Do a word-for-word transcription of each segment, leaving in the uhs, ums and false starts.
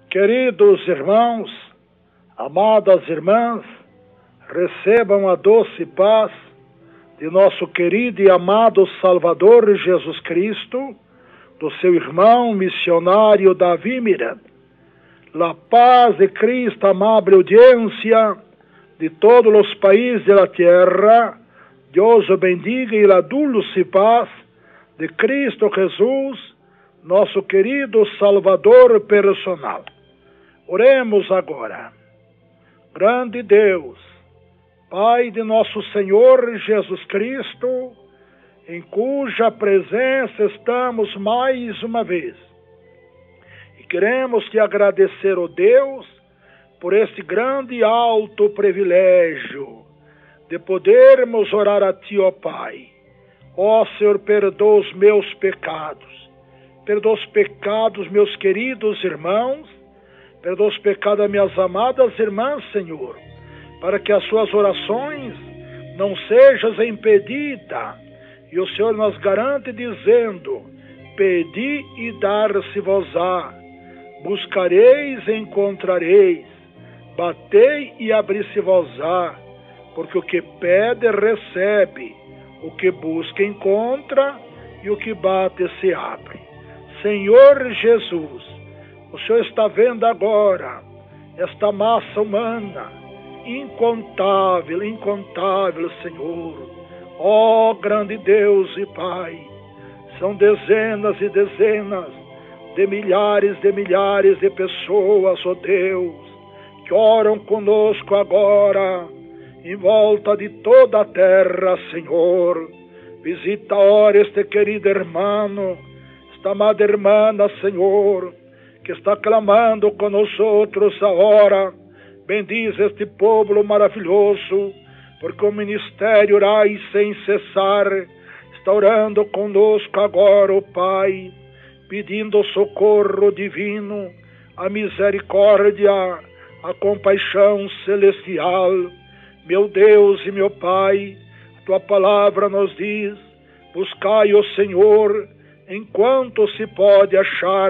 Queridos irmãos, amadas irmãs, recebam a doce paz de nosso querido e amado Salvador Jesus Cristo, do seu irmão missionário Davi Miranda. La paz de Cristo, amable audiencia de todos os países da terra, Deus o bendiga e la dulce paz de Cristo Jesus, nosso querido Salvador personal. Oremos agora. Grande Deus, Pai de nosso Senhor Jesus Cristo, em cuja presença estamos mais uma vez. E queremos te agradecer, ó Deus, por este grande e alto privilégio de podermos orar a Ti, ó Pai. Ó Senhor, perdoa os meus pecados. Perdoa os pecados, meus queridos irmãos. Perdoa os pecados das minhas amadas irmãs, Senhor, para que as suas orações não sejam impedidas. E o Senhor nos garante dizendo: pedi e dar-se-vos-á, buscareis e encontrareis, batei e abri-se-vos-á, porque o que pede recebe, o que busca encontra, e o que bate se abre. Senhor Jesus, o Senhor está vendo agora esta massa humana, incontável, incontável, Senhor. Ó grande Deus e Pai, são dezenas e dezenas de milhares de milhares de pessoas, ó Deus, que oram conosco agora, em volta de toda a terra, Senhor. Visita ora este querido irmão, esta amada irmã, Senhor, que está clamando com nós outros agora. Bendiz este povo maravilhoso, porque o ministério orai sem cessar está orando conosco agora, ó Pai, pedindo socorro divino, a misericórdia, a compaixão celestial. Meu Deus e meu Pai, a Tua palavra nos diz: buscai o Senhor enquanto se pode achar,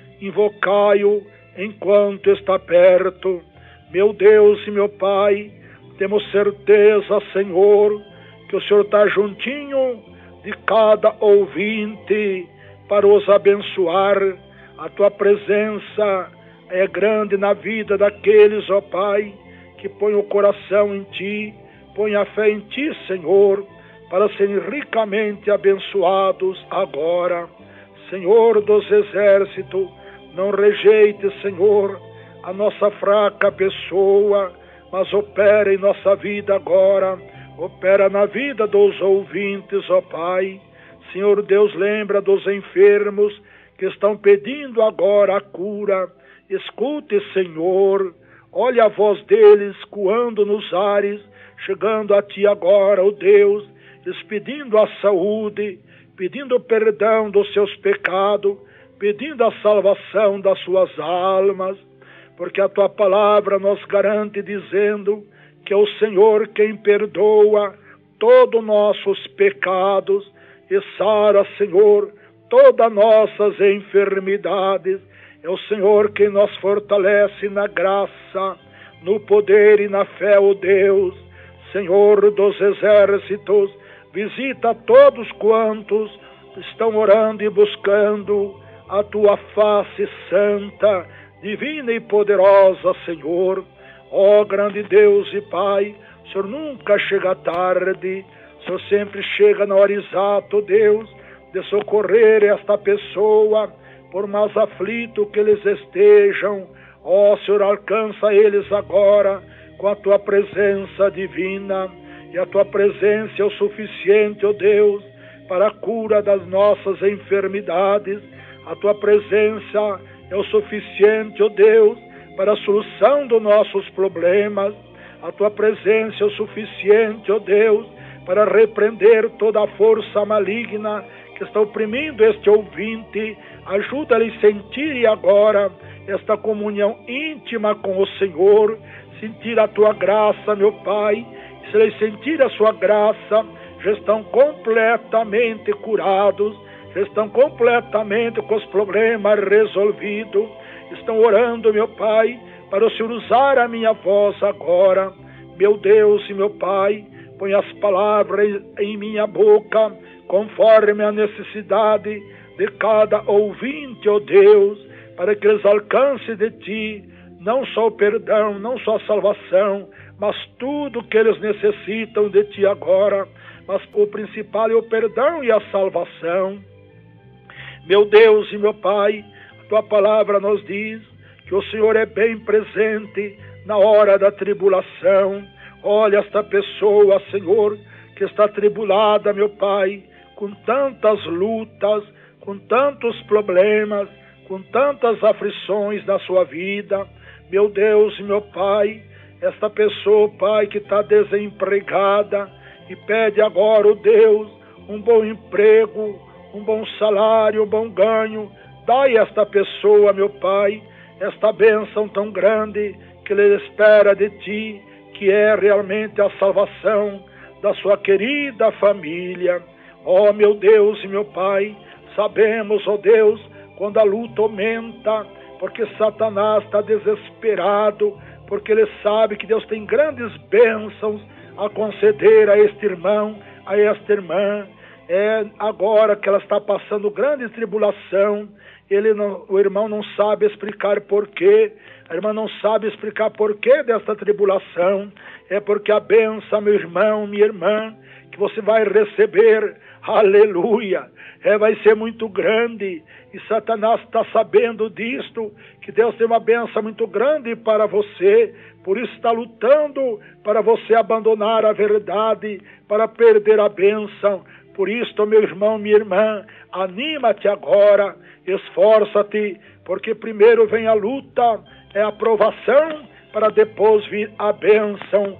invocai-o enquanto está perto. Meu Deus e meu Pai, temos certeza, Senhor, que o Senhor está juntinho de cada ouvinte para os abençoar. A Tua presença é grande na vida daqueles, ó Pai, que põem o coração em Ti, põem a fé em Ti, Senhor, para serem ricamente abençoados agora. Senhor dos exércitos, não rejeite, Senhor, a nossa fraca pessoa, mas opera em nossa vida agora, opera na vida dos ouvintes, ó Pai. Senhor Deus, lembra dos enfermos que estão pedindo agora a cura. Escute, Senhor, olha a voz deles coando nos ares, chegando a Ti agora, ó Deus, eles pedindo a saúde, pedindo perdão dos seus pecados, pedindo a salvação das suas almas, porque a Tua palavra nos garante dizendo que é o Senhor quem perdoa todos os nossos pecados e sara, Senhor, todas nossas enfermidades. É o Senhor quem nos fortalece na graça, no poder e na fé, ó Deus. Senhor dos exércitos, visita todos quantos estão orando e buscando a Tua face santa, divina e poderosa, Senhor. Ó grande Deus e Pai, o Senhor nunca chega tarde, o Senhor sempre chega na hora exata, Deus, de socorrer esta pessoa, por mais aflito que eles estejam. Ó Senhor, alcança eles agora com a Tua presença divina, e a Tua presença é o suficiente, ó Deus, para a cura das nossas enfermidades. A Tua presença é o suficiente, ó Deus, para a solução dos nossos problemas. A Tua presença é o suficiente, ó Deus, para repreender toda a força maligna que está oprimindo este ouvinte. Ajuda-lhe a sentir agora esta comunhão íntima com o Senhor, sentir a Tua graça, meu Pai. E se eles sentir a Sua graça, já estão completamente curados, já estão completamente com os problemas resolvidos. estão orando, meu Pai, para o Senhor usar a minha voz agora. Meu Deus e meu Pai, põe as palavras em minha boca, conforme a necessidade de cada ouvinte, ó Deus, para que eles alcancem de Ti, não só o perdão, não só a salvação, mas tudo que eles necessitam de Ti agora. Mas o principal é o perdão e a salvação. Meu Deus e meu Pai, a Tua palavra nos diz que o Senhor é bem presente na hora da tribulação. Olha esta pessoa, Senhor, que está tribulada, meu Pai, com tantas lutas, com tantos problemas, com tantas aflições na sua vida. Meu Deus e meu Pai, esta pessoa, Pai, que está desempregada e pede agora, o Deus, um bom emprego, um bom salário, um bom ganho. Dai a esta pessoa, meu Pai, esta bênção tão grande que ele espera de Ti, que é realmente a salvação da sua querida família. Ó meu Deus e meu Pai, sabemos, ó Deus, quando a luta aumenta, porque Satanás está desesperado, porque ele sabe que Deus tem grandes bênçãos a conceder a este irmão, a esta irmã. É agora que ela está passando grande tribulação, ele não, o irmão não sabe explicar porquê, a irmã não sabe explicar porquê desta tribulação. É porque a bênção, meu irmão, minha irmã, que você vai receber, aleluia, é, vai ser muito grande. E Satanás está sabendo disto, que Deus tem uma bênção muito grande para você, por isso está lutando para você abandonar a verdade, para perder a bênção. Por isso, meu irmão, minha irmã, anima-te agora, esforça-te, porque primeiro vem a luta, é a provação, para depois vir a bênção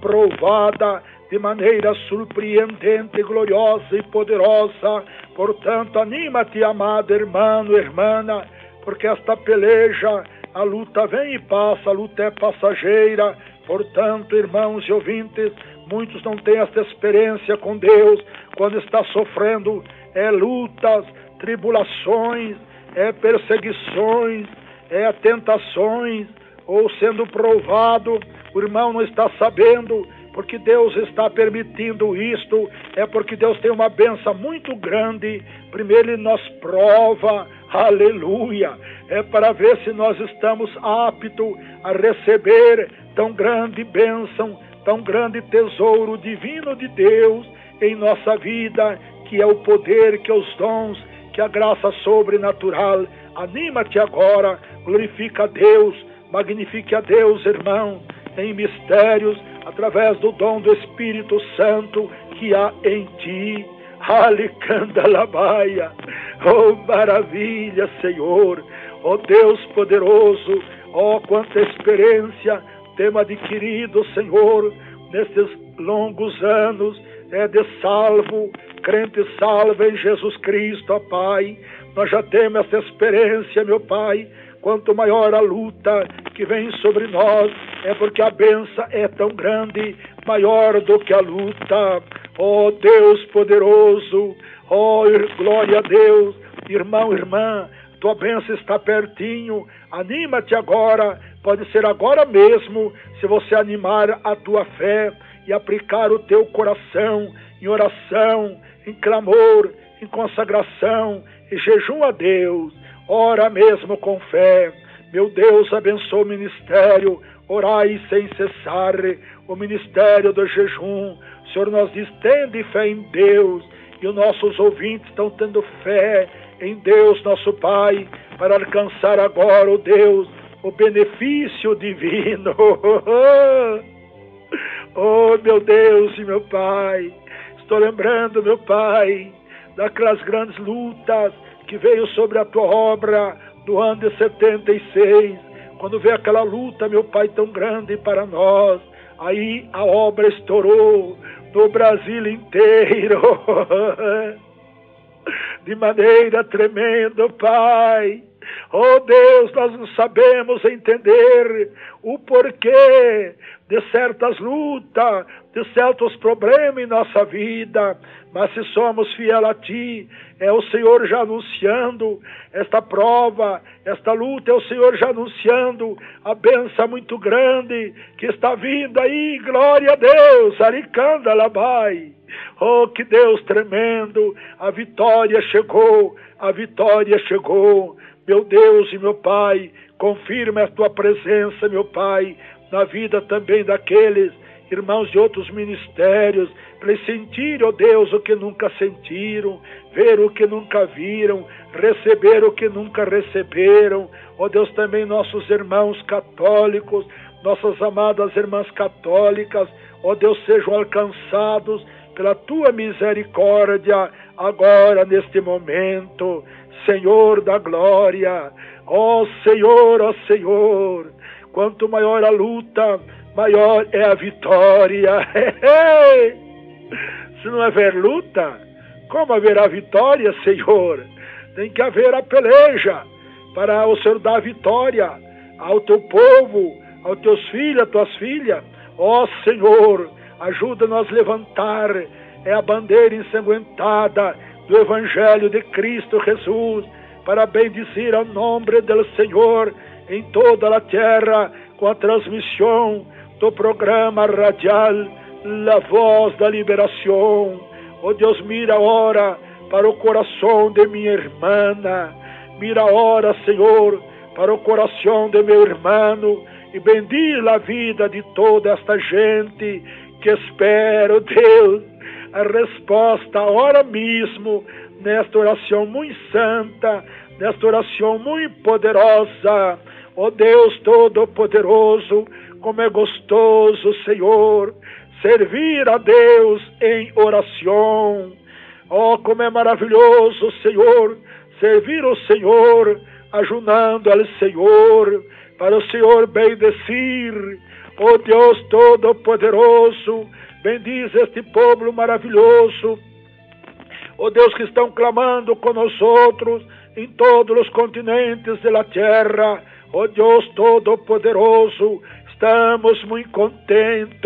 aprovada de maneira surpreendente, gloriosa e poderosa. Portanto, anima-te, amado irmão, irmã, porque esta peleja, a luta vem e passa, a luta é passageira. Portanto, irmãos e ouvintes, muitos não têm esta experiência com Deus, quando está sofrendo é lutas, tribulações, é perseguições, é tentações, ou sendo provado, o irmão não está sabendo, porque Deus está permitindo isto, é porque Deus tem uma bênção muito grande. Primeiro Ele nos prova, aleluia, é para ver se nós estamos aptos a receber tão grande bênção, tão grande tesouro divino de Deus em nossa vida, que é o poder, que é os dons, que é a graça sobrenatural. Anima-te agora, glorifica a Deus, magnifique a Deus, irmão, em mistérios, através do dom do Espírito Santo que há em ti. Alicandalabaia, oh maravilha, Senhor, oh Deus poderoso, oh quanta experiência temos adquirido, Senhor, nestes longos anos é de salvo, crente salvo em Jesus Cristo, ó Pai. Nós já temos essa experiência, meu Pai. Quanto maior a luta que vem sobre nós, é porque a bênção é tão grande, maior do que a luta. Ó Deus poderoso, ó glória a Deus, irmão, irmã, tua bênção está pertinho. Anima-te agora, pode ser agora mesmo, se você animar a tua fé e aplicar o teu coração em oração, em clamor, em consagração, em jejum a Deus. Ora mesmo com fé. Meu Deus, abençoa o ministério, orai sem cessar, o ministério do jejum. O Senhor nos diz, tende fé em Deus, e os nossos ouvintes estão tendo fé em Deus, nosso Pai, para alcançar agora, o Deus, o benefício divino. Oh, meu Deus e meu Pai, estou lembrando, meu Pai, daquelas grandes lutas que veio sobre a tua obra do ano de setenta e seis, quando veio aquela luta, meu Pai, tão grande para nós. Aí a obra estourou no Brasil inteiro, de maneira tremenda, Pai. Oh Deus, nós não sabemos entender o porquê de certas lutas, de certos problemas em nossa vida, mas se somos fiel a Ti, é o Senhor já anunciando esta prova, esta luta, é o Senhor já anunciando a bênção muito grande que está vindo aí, glória a Deus, Aricanda Labai. Oh, que Deus tremendo, a vitória chegou, a vitória chegou, meu Deus e meu Pai, confirma a Tua presença, meu Pai, na vida também daqueles irmãos de outros ministérios, para eles sentirem, ó Deus, o que nunca sentiram, ver o que nunca viram, receber o que nunca receberam, ó Deus, também nossos irmãos católicos, nossas amadas irmãs católicas, ó Deus, sejam alcançados pela Tua misericórdia, agora, neste momento, Senhor da glória, ó Senhor, ó Senhor, quanto maior a luta, maior é a vitória. Se não haver luta, como haverá vitória, Senhor? Tem que haver a peleja para o Senhor dar vitória ao Teu povo, aos Teus filhos, às Tuas filhas. Ó Senhor, ajuda-nos a levantar é a bandeira ensanguentada do Evangelho de Cristo Jesus, para bendizer o nome do Senhor em toda a terra, com a transmissão do programa radial La Voz da Liberação. Oh Deus, mira a hora para o coração de minha irmã, mira a hora, Senhor, para o coração de meu irmão, e bendiga a vida de toda esta gente que espera, oh Deus, a resposta agora mesmo, nesta oração muito santa, nesta oração muito poderosa. Ó Deus Todo-Poderoso, como é gostoso, Senhor, servir a Deus em oração. Ó, como é maravilhoso, Senhor, servir o Senhor, ajudando ao Senhor, para o Senhor bendecer. Ó Deus Todo-Poderoso, bendiz este povo maravilhoso. Ó Deus, que estão clamando com nós outros em todos os continentes da terra. Ó Deus Todo-Poderoso, estamos muito contentes,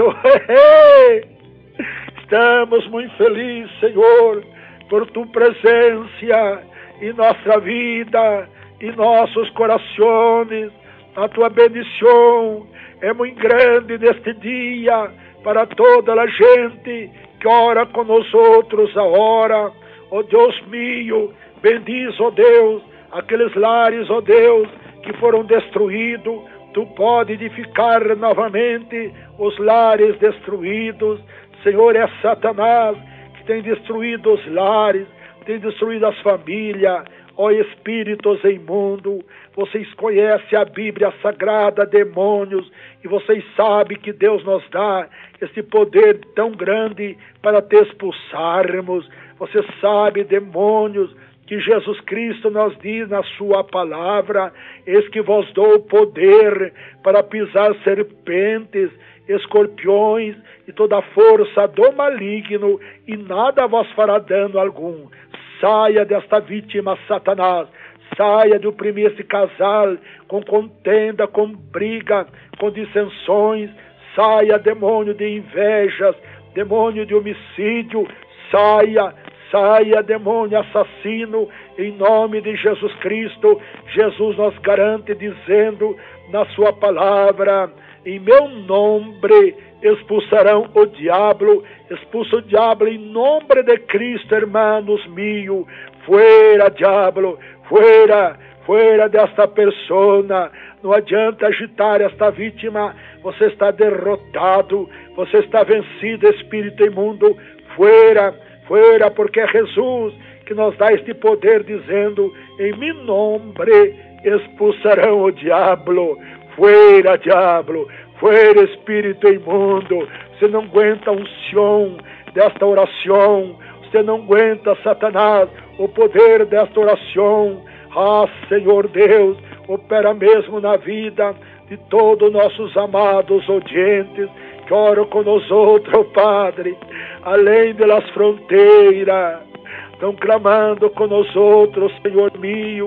estamos muito felizes, Senhor, por Tua presença em nossa vida, em nossos corações. A Tua bendição é muito grande neste dia, para toda a gente que ora com nós outros agora. Ó Deus meu, bendiz, ó Deus, aqueles lares, ó Deus, que foram destruídos. Tu pode edificar novamente os lares destruídos. Senhor, é Satanás que tem destruído os lares, tem destruído as famílias. Ó espíritos imundos, vocês conhecem a Bíblia Sagrada, demônios, e vocês sabem que Deus nos dá esse poder tão grande para te expulsarmos. Você sabe, demônios, que Jesus Cristo nos diz na sua palavra: eis que vos dou o poder para pisar serpentes, escorpiões e toda a força do maligno, e nada vos fará dano algum. Saia desta vítima, Satanás. Saia de oprimir esse casal com contenda, com briga, com dissensões. Saia, demônio de invejas, demônio de homicídio. Saia, saia, demônio assassino, em nome de Jesus Cristo. Jesus nos garante, dizendo na sua palavra: em meu nome expulsarão o diabo. Expulsa o diabo em nome de Cristo, hermanos meus. Fuera, diabo, fuera, fuera desta persona. Não adianta agitar esta vítima. Você está derrotado, você está vencido, espírito imundo. Fuera, fuera, porque é Jesus que nos dá este poder, dizendo: em meu nome expulsarão o diabo. Fuera, diabo, fuera, espírito imundo. Você não aguenta a unção desta oração. Você não aguenta, Satanás, o poder desta oração. Ah, Senhor Deus, opera mesmo na vida de todos nossos amados audientes que oram com nós outros, Padre, além das fronteiras, estão clamando com nós outros, Senhor meu.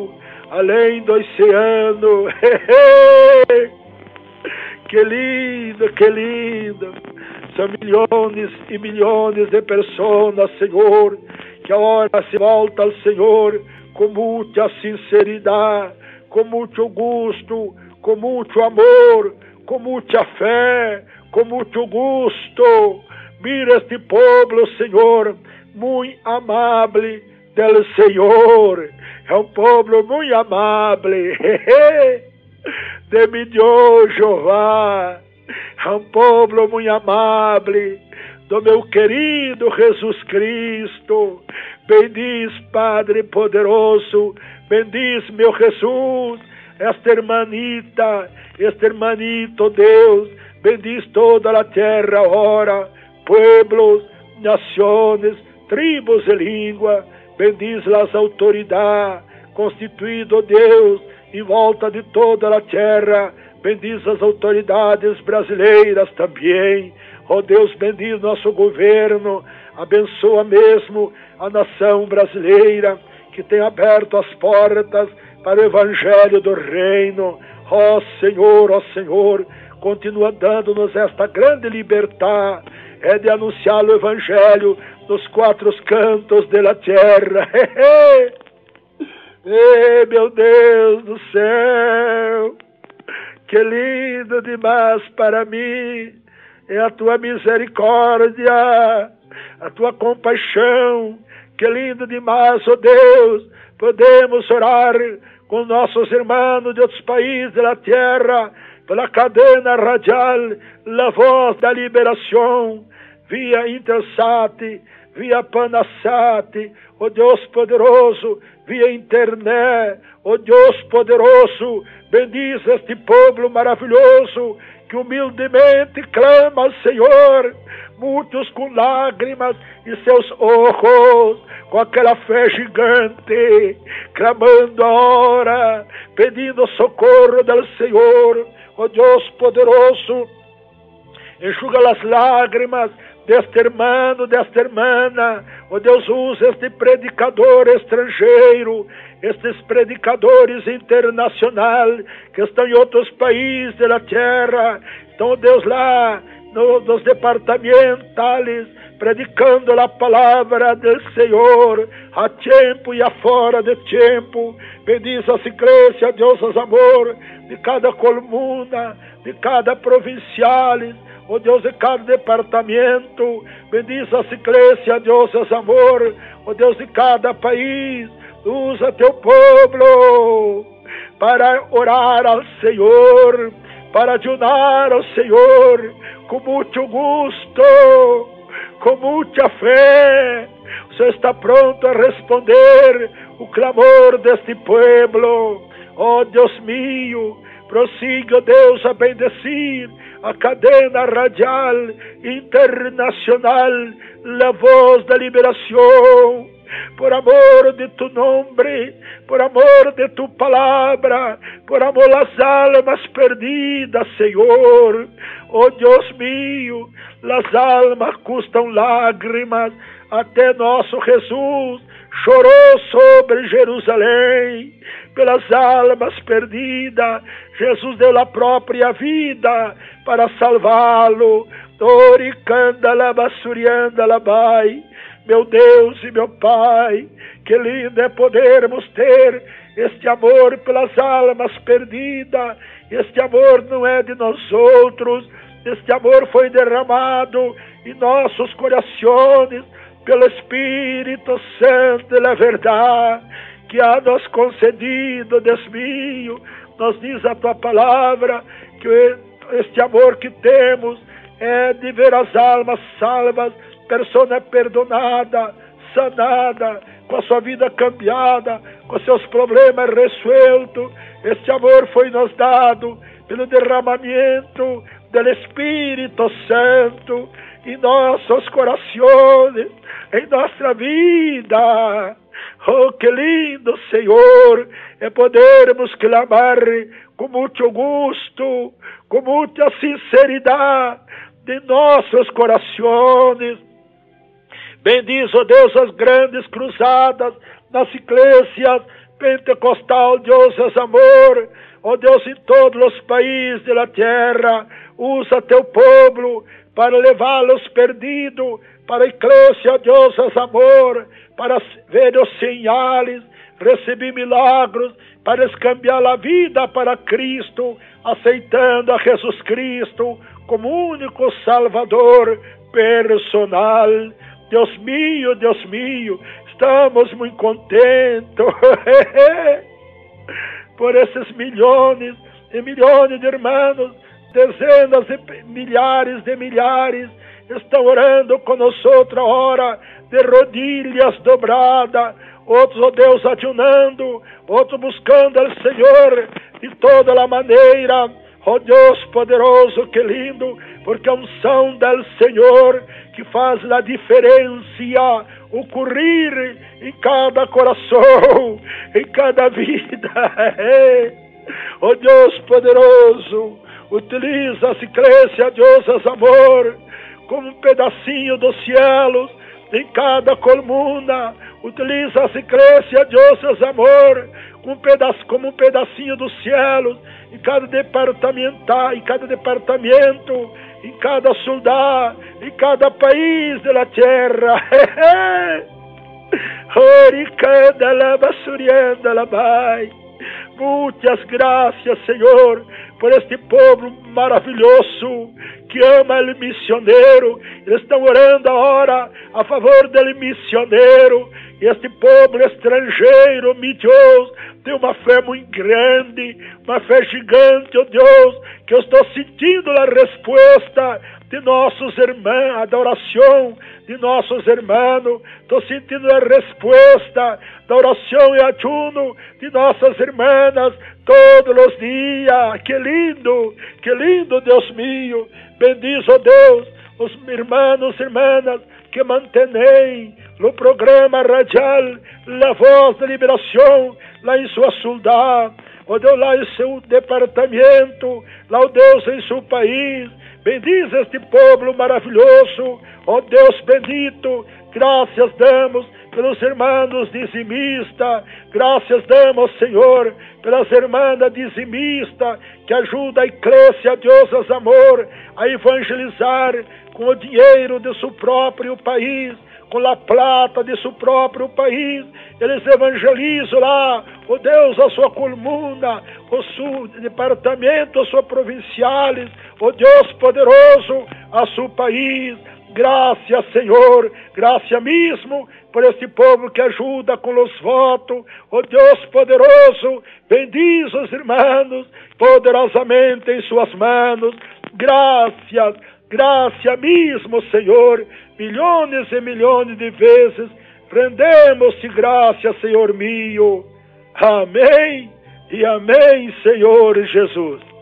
além do oceano. Que lindo, que lindo. São milhões e milhões de pessoas, Senhor, que agora se volta ao Senhor com muita sinceridade, com muito gosto, com muito amor, com muita fé, com muito gosto. Mira este povo, Senhor, muito amável del Senhor. É um povo muito amável. De mi Deus, Jeová. É um povo muito amável do meu querido Jesus Cristo. Bendiz, Padre poderoso, bendiz, meu Jesus, esta hermanita, este hermanito, Deus, bendiz toda a terra agora, pueblos, nações, tribos e língua, bendiz as autoridades, constituído, Deus, em volta de toda a terra, bendiz as autoridades brasileiras também. Ó Deus, bendiz nosso governo, abençoa mesmo a nação brasileira, que tem aberto as portas para o evangelho do reino. Ó Senhor, ó Senhor, continua dando-nos esta grande liberdade, é de anunciar o evangelho nos quatro cantos da terra. Ei, meu Deus do céu, que lindo demais para mim é a tua misericórdia, a tua compaixão. Que lindo demais, ó oh Deus, podemos orar com nossos irmãos de outros países da terra, pela cadena radial, La Voz da Liberação, via Intersat, via Panasat, ó oh Deus poderoso, via internet, ó oh Deus poderoso, bendiz este povo maravilhoso, que humildemente clama ao Senhor, muitos com lágrimas em seus olhos, com aquela fé gigante, clamando a hora, pedindo socorro do Senhor. Ó Deus poderoso, enxuga as lágrimas deste irmão, desta irmã. Ó Deus, usa este predicador estrangeiro, estes predicadores internacionais que estão em outros países da terra, estão, ó Deus, lá no, nos departamentos, predicando a palavra do Senhor, a tempo e a fora de tempo. Bendiz a igreja, Deus, os amor de cada coluna, de cada provincial, ó Deus, de cada departamento. Bendiz a igreja, Deus, os amor, ó Deus, de cada país. Usa teu povo para orar ao Senhor, para ajudar ao Senhor, com muito gosto, com muita fé. O Senhor está pronto a responder o clamor deste povo. Ó Deus mío, prossiga, Deus, a bendecir a cadena radial internacional, La Voz da Liberação. Por amor de tu nome, por amor de tu palavra, por amor às almas perdidas, Senhor. Oh Deus mío, as almas custam lágrimas, até nosso Jesus chorou sobre Jerusalém, pelas almas perdidas. Jesus deu a própria vida para salvá-lo. Oricanda labassurianda labai. Meu Deus e meu Pai, que lindo é podermos ter este amor pelas almas perdidas. Este amor não é de nós outros, este amor foi derramado em nossos corações pelo Espírito Santo da verdade, que há nos concedido, Deus mío. Nos diz a tua palavra que este amor que temos é de ver as almas salvas, pessoa perdonada, sanada, com a sua vida cambiada, com seus problemas resueltos. Este amor foi nos dado pelo derramamento do Espírito Santo em nossos corações, em nossa vida. Oh, que lindo, Senhor, é podermos clamar com muito gosto, com muita sinceridade de nossos corações. Bendiz, ó Deus, as grandes cruzadas nas igrejas pentecostal, Deus é amor. Ó Deus, em todos os países da terra, usa teu povo para levá-los perdidos para a igreja, Deus é amor, para ver os sinais, receber milagros, para cambiar a vida para Cristo, aceitando a Jesus Cristo como único Salvador personal. Deus mío, Deus mío, estamos muito contentes por esses milhões e milhões de irmãos, dezenas de milhares de milhares, estão orando conosco ora, de rodilhas dobradas, outros, ó Deus, adiunando, outros buscando ao Senhor de toda a maneira. Ó Deus poderoso, que lindo, porque a unção do Senhor que faz a diferença ocorrer em cada coração, em cada vida. Ó Deus poderoso, utiliza a igreja, Deus é amor, como um pedacinho dos céus em cada coluna. Utiliza a igreja, Deus é amor, como um pedaço, como um pedacinho dos céus em cada departamento, em cada departamento, em cada cidade, em cada país da terra. Muitas graças, Senhor, por este povo maravilhoso que ama o missioneiro. Eles estão orando agora a favor do missioneiro. E este povo estrangeiro, meu Deus, tem uma fé muito grande, uma fé gigante, oh Deus, que eu estou sentindo a resposta de nossos irmãos, da oração de nossos irmãos. Estou sentindo a resposta da oração e ajuno de nossas irmãs todos os dias. Que lindo, que lindo, Deus mío. Bendiz, oh Deus, os irmãos e irmãs que mantêm no programa radial La Voz da Liberação, lá em sua cidade, ó Deus, lá em seu departamento, lá, ó Deus, em seu país. Bendiz este povo maravilhoso, ó Deus bendito. Graças damos pelos irmãos dizimistas, graças damos, Senhor, pelas irmãs dizimistas que ajudam a igreja, Deus é amor, a evangelizar com o dinheiro de seu próprio país, com a plata de seu próprio país. Eles evangelizam lá, ó Deus, a sua coluna, o seu departamento, a sua provinciais, ó Deus poderoso, a seu país. Graças, Senhor, graças mesmo por este povo que ajuda com os votos. Ó Deus poderoso, bendiz os irmãos poderosamente em suas mãos. Graças, graças mesmo, Senhor, milhões e milhões de vezes rendemos-te graças, Senhor mío. Amém e amém, Senhor Jesus.